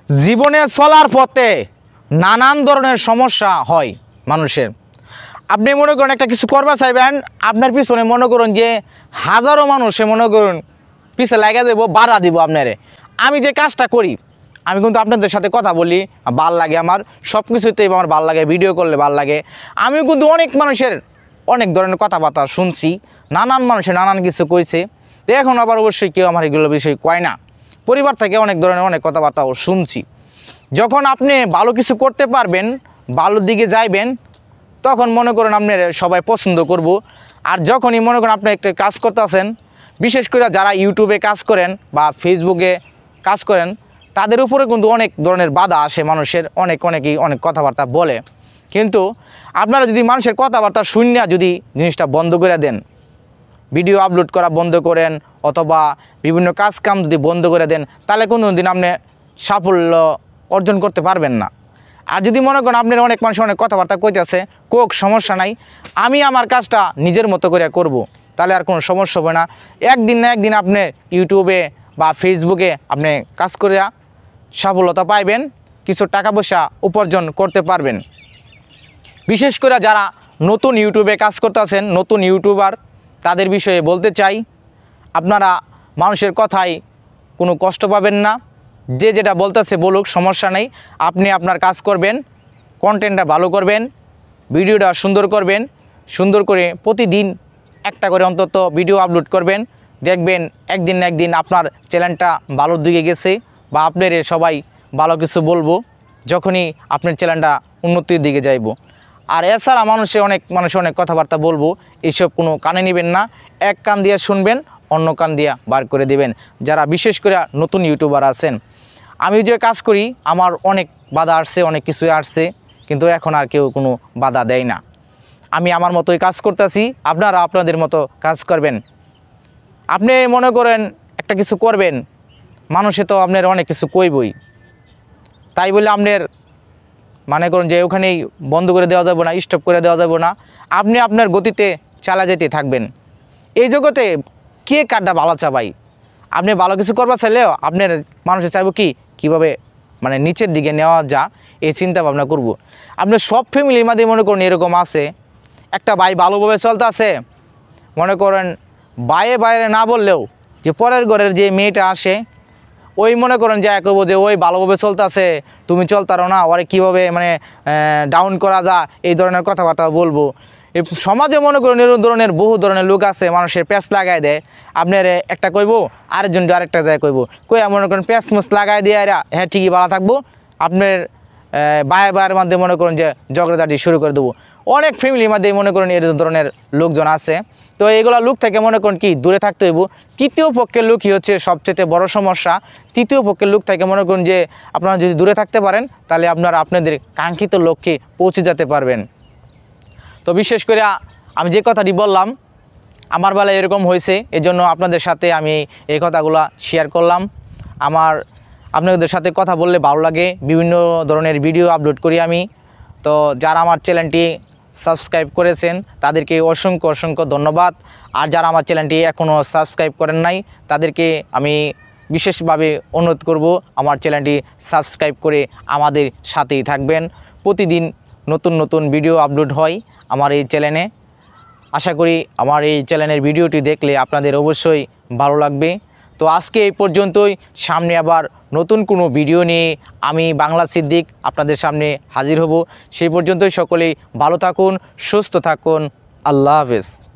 জীবনে চলার পথে নানান ধরনের সমস্যা হয় মানুষের। আপনি মনে করেন একটা কিছু করবা চাইবেন, আপনার পিছনে মনে করুন যে হাজারো মানুষে মনে করুন পিছে লাগা দেব, বাধা দিব আপনারে। আমি যে কাজটা করি, আমি কিন্তু আপনাদের সাথে কথা বলি, ভাল লাগে আমার, সব কিছুতেই আমার ভাল লাগে, ভিডিও করলে ভাল লাগে। আমিও কিন্তু অনেক মানুষের অনেক ধরনের কথাবার্তা শুনছি, নানান মানুষের নানান কিছু কইছে। তো এখন আবার অবশ্যই কেউ আমার এগুলো বিষয় কয় না, পরিবার থেকে অনেক ধরনের অনেক কথাবার্তাও শুনছি। যখন আপনি ভালো কিছু করতে পারবেন, ভালোর দিকে যাইবেন, তখন মনে করেন আপনার সবাই পছন্দ করব। আর যখনই মনে করেন আপনি একটা কাজ করতেছেন, বিশেষ করে যারা ইউটিউবে কাজ করেন বা ফেসবুকে কাজ করেন, তাদের উপরে কিন্তু অনেক ধরনের বাধা আসে মানুষের, অনেকেই অনেক কথাবার্তা বলে। কিন্তু আপনারা যদি মানুষের কথাবার্তা শুনে যদি জিনিসটা বন্ধ করে দেন, ভিডিও আপলোড করা বন্ধ করেন অথবা বিভিন্ন কাজ কাম যদি বন্ধ করে দেন, তাহলে কোনো দিন আপনি সাফল্য অর্জন করতে পারবেন না। আর যদি মনে করেন আপনার অনেক মানুষ অনেক কথাবার্তা কইতেছে, কোক সমস্যা নাই, আমি আমার কাজটা নিজের মতো করে করব, তাহলে আর কোনো সমস্যা হবে না। একদিন না একদিন আপনি ইউটিউবে বা ফেসবুকে আপনি কাজ করে সফলতা পাইবেন, কিছু টাকা পয়সা উপার্জন করতে পারবেন। বিশেষ করে যারা নতুন ইউটিউবে কাজ করতেছেন, নতুন ইউটিউবার, তাদের বিষয়ে বলতে চাই, আপনারা মানুষের কথায় কোনো কষ্ট পাবেন না। যে যেটা বলতেছে বলুক, সমস্যা নেই। আপনি আপনার কাজ করবেন, কন্টেন্টটা ভালো করবেন, ভিডিওটা সুন্দর করবেন, সুন্দর করে প্রতিদিন একটা করে অন্তত ভিডিও আপলোড করবেন। দেখবেন একদিন না একদিন আপনার চ্যানেলটা ভালোর দিকে গেছে, বা আপনার সবাই ভালো কিছু বলবো যখনই আপনার চ্যানেলটা উন্নতির দিকে যাইব। আর এছাড়া অনেক অনেক কথাবার্তা বলবো, এইসব কোনো কানে নেবেন না। এক কান দিয়ে শুনবেন, অন্য কান দিয়ে বার করে দিবেন। যারা বিশেষ করে নতুন ইউটিউবার আছেন, আমি যে কাজ করি আমার অনেক বাধা আসছে, অনেক কিছুই আসছে, কিন্তু এখন আর কেউ কোনো বাধা দেয় না। আমি আমার মতোই কাজ করতেছি, আপনারা আপনাদের মতো কাজ করবেন। আপনি মনে করেন একটা কিছু করবেন, মানুষে তো আপনার অনেক কিছু কইবই, তাই বলে আপনার মনে করেন যে ওখানেই বন্ধ করে দেওয়া যাবে না, স্টপ করে দেওয়া যাবে না। আপনি আপনার গতিতে চালা যেতে থাকবেন। এই জগতে কে কারটা ভালো চাবাই, আপনি ভালো কিছু করবা চাইলেও আপনার মানুষে চাইব কীভাবে মানে নিচের দিকে নেওয়া যা, এই চিন্তা ভাবনা করব। আপনার সব ফ্যামিলির মধ্যে মনে করেন এরকম আছে, একটা ভাই ভালোভাবে চলতে আছে, মনে করেন বাইরে না বললেও যে পরের ঘরের যে মেয়েটা আসে, ওই মনে করেন যে কইব যে ওই ভালোভাবে চলতেছে, তুমি চলতারো না, ওরে কীভাবে মানে ডাউন করা যা, এই ধরনের কথাবার্তা বলবো। এই সমাজে মনে করেন এরকম ধরনের বহু ধরনের লোক আছে, মানুষের প্যাঁচ লাগাই দেয়। আপনার একটা কইব, আরেকজন আরেকটা যায় কইব, কইয়া মনে করেন প্যাঁচ মুচ লাগাই দিয়ে এরা হ্যাঁ ঠিকই ভালো থাকবো, আপনার বায়ের মধ্যে মনে করেন যে ঝগড়াঝাটি শুরু করে দেবো। অনেক ফ্যামিলির মধ্যে মনে করেন এরকম ধরনের লোকজন আছে। তো এইগুলো লোক থেকে মনে করেন দূরে থাকতে হইব। তৃতীয় পক্ষের লোকই হচ্ছে সবচেয়ে বড় সমস্যা। তৃতীয় পক্ষের লোক থেকে মনে করেন যে আপনারা যদি দূরে থাকতে পারেন, তাহলে আপনারা আপনাদের কাঙ্ক্ষিত লক্ষ্যে পৌঁছে যেতে পারবেন। তো বিশেষ করে আমি যে কথাটি বললাম, আমার বেলায় এরকম হয়েছে, এজন্য আপনাদের সাথে আমি এই কথাগুলো শেয়ার করলাম। আপনাদের সাথে কথা বললে ভালো লাগে, বিভিন্ন ধরনের ভিডিও আপলোড করি আমি। তো যারা আমার চ্যানেলটি সাবস্ক্রাইব করেছেন তাদেরকে অসংখ্য ধন্যবাদ। আর যারা আমার চ্যানেলটি এখনও সাবস্ক্রাইব করেন নাই, তাদেরকে আমি বিশেষভাবে অনুরোধ করব আমার চ্যানেলটি সাবস্ক্রাইব করে আমাদের সাথেই থাকবেন। প্রতিদিন নতুন ভিডিও আপলোড হয় আমার এই চ্যানেলে। আশা করি আমার এই চ্যানেলের ভিডিওটি দেখলে আপনাদের অবশ্যই ভালো লাগবে। তো আজকে এই পর্যন্তই, সামনে আবার নতুন কোনো ভিডিও নিয়ে আমি বাংলা সিদ্দিক আপনাদের সামনে হাজির হব। সেই পর্যন্তই সকলেই ভালো থাকুন, সুস্থ থাকুন। আল্লাহ হাফেজ।